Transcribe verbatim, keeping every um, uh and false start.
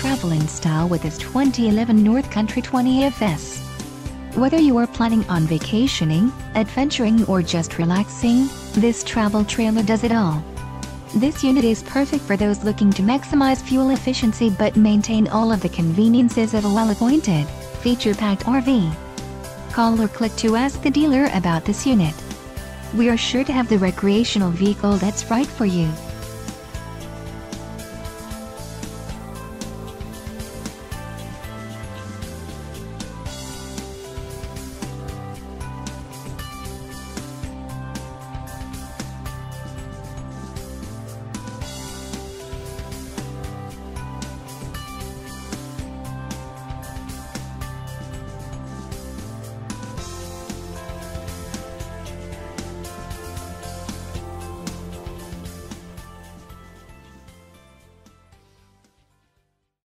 travel in style with this twenty eleven North Country twenty F S. Whether you are planning on vacationing, adventuring or just relaxing, this travel trailer does it all. This unit is perfect for those looking to maximize fuel efficiency but maintain all of the conveniences of a well-appointed, feature-packed R V. Call or click to ask the dealer about this unit. We are sure to have the recreational vehicle that's right for you.